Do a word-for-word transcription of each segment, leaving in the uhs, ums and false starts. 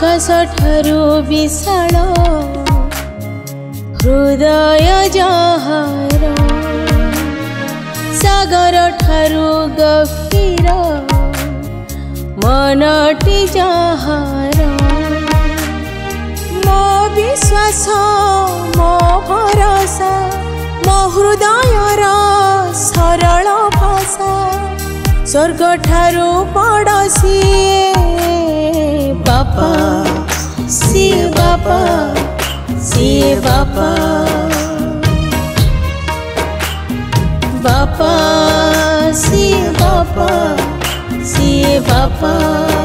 आकाश ठारू विशाल हृदय जहार सागर ठारू गभीर मनटी जहार मो विश्वास मो भरोसा मो हृदयर सरल भाषा स्वर्ग ठारू बड़ सिए बापा सिए बापा सिए बापा बापा सिए बापा सिए बापा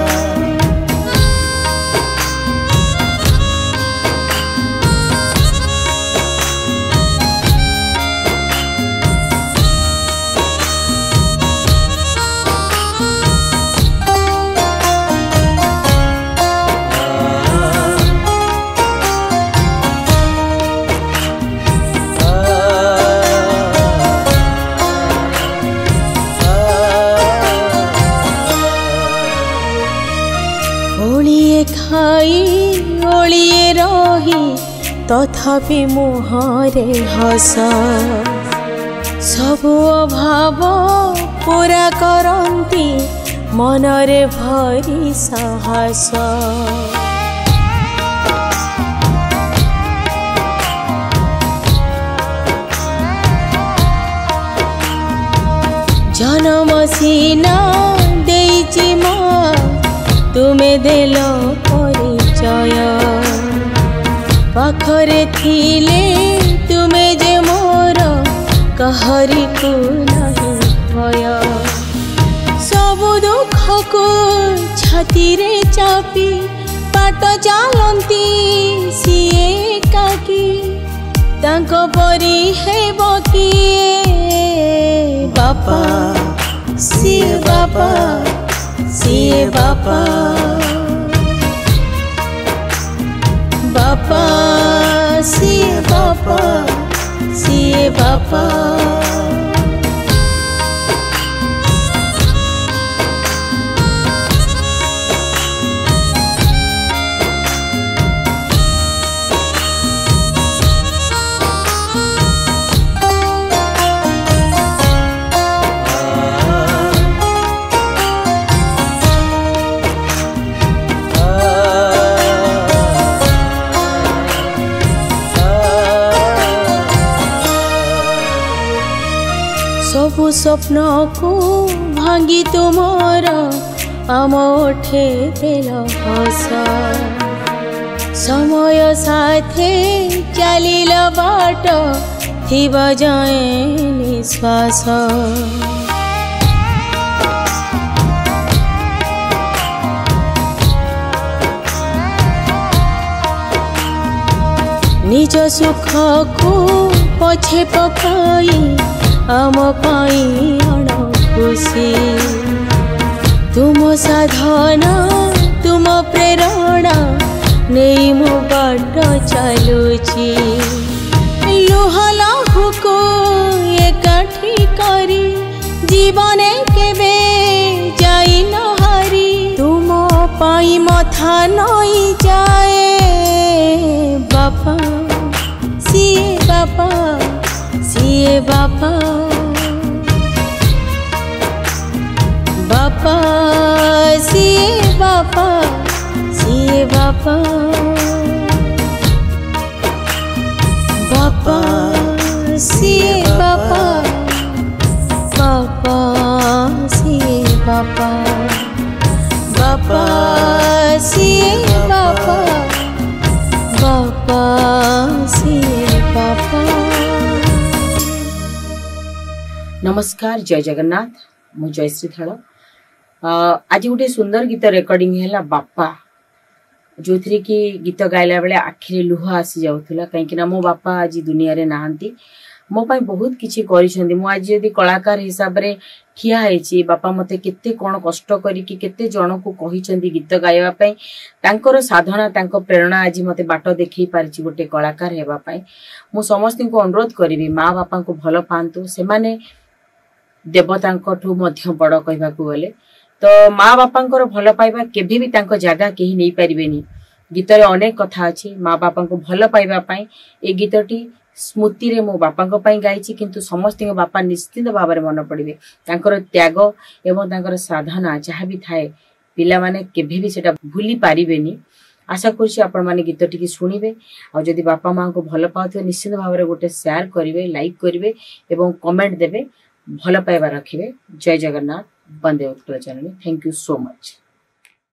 खाई ओलिए रही तथापि मुहरे हस सबु अभाव पूरा करती मनरे भरी साहस जन्म सीना देइची माँ तुमे देल परिचय पाखरे थिले तुमे जे मोर कहरी को नहीं भय सबु दुख को छाती रे चापी बाट चलती सीए काकी तांको परी हेब किए बापा सिए बापा सिए बापा बापा सिए बापा सिए बापा सबु स्वप्न को भांगी तुमार आम ओठे देल हस समय साथे चलिल बाट थिब जाए निश्वास निज सुख को पछे पकाई आम पाई अण खुशी तुम साधना तुम प्रेरणा नहीं मो बाट चलुची लुह लहू को एकाठी करी जीवने केबे जाई न हारी तुम पाई मथा नई जाए बापा सिए बापा सिए बापा बापा सिए बापा सिए बापा बापा सिए बापा बापा सिए बापा बापा सिए बापा बापा सिए बापा। नमस्कार जय जगन्नाथ मु जयश्री थाल आज गोटे सुंदर गीत रेकर्डिंग है बापा जो थी कि गीत गाइला बेले आखिरे लुह आसी जाउथला कहीं मो बापा आज दुनिया रे नाहंती मो पाई बहुत किछि करिसेंती मु आज यदि कलाकार हिसाब रे ठिया हेछि बापा मते केते कोन कष्ट करी कि केते जण को कहिसेंती गीत गाइबा पई तांकर साधना तांको प्रेरणा आज मते बाट देखै पारछि गोटे कलाकार हेबा पई मु समस्त को अनुरोध करिवि माँ बापा को भल पांतु से माने देवतांकठू मध्य बड़ कहबाकू गले तो माँ बापा भल पाइबा केभी भी तांको जागा केही नहीं पारिबेनी गीतर अनेक कथा अच्छी माँ बापा को भल पाइबापी ए गीतटी स्मृति रे मो बापा गाई किंतु समस्त बापा निश्चित भाव में मन पड़े त्याग एवं तांकर साधना जहाँ भी थाए पिला माने केभे भी सेटा भूली पारिबेनी। आशा करुच्ची आपण माने गीत टी शुणिबे आ जदि बापा माँ को भल पाउथिबे निश्चित भाव में गोटे शेयर करेंगे लाइक करेंगे एवं कमेंट देवे भल पाइबा रखिबे। जय जगन्नाथ। वंदे उत्कल जननी। Thank you so much.